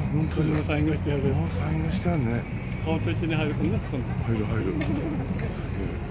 本当にサインがしてある。 サインがしてあるね。 顔と一緒に入るとね、そんな。 入る。